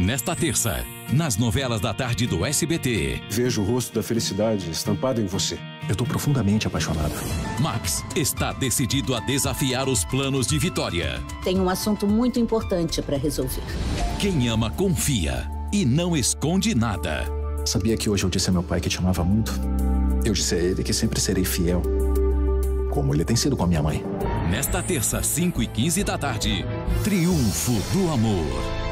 Nesta terça, nas novelas da tarde do SBT. Vejo o rosto da felicidade estampado em você. Eu tô profundamente apaixonado. Max está decidido a desafiar os planos de Vitória. Tem um assunto muito importante para resolver. Quem ama, confia e não esconde nada. Sabia que hoje eu disse a meu pai que te amava muito? Eu disse a ele que sempre serei fiel, como ele tem sido com a minha mãe. Nesta terça, 5h15 da tarde, Triunfo do Amor.